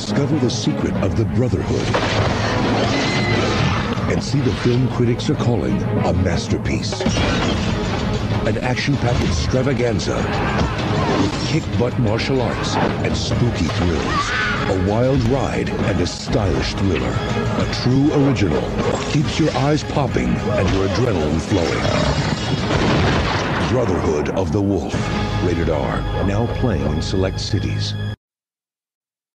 Discover the secret of the Brotherhood and see the film critics are calling a masterpiece. An action-packed extravaganza with kick-butt martial arts and spooky thrills. A wild ride and a stylish thriller. A true original keeps your eyes popping and your adrenaline flowing. Brotherhood of the Wolf. Rated R. Now playing in select cities.